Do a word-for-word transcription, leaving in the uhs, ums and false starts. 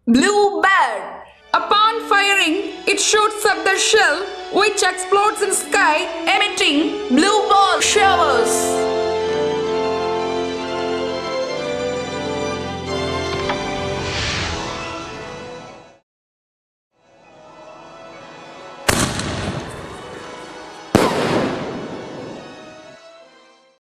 Blue bird. Upon firing, it shoots up the shell which explodes in sky emitting blue ball showers.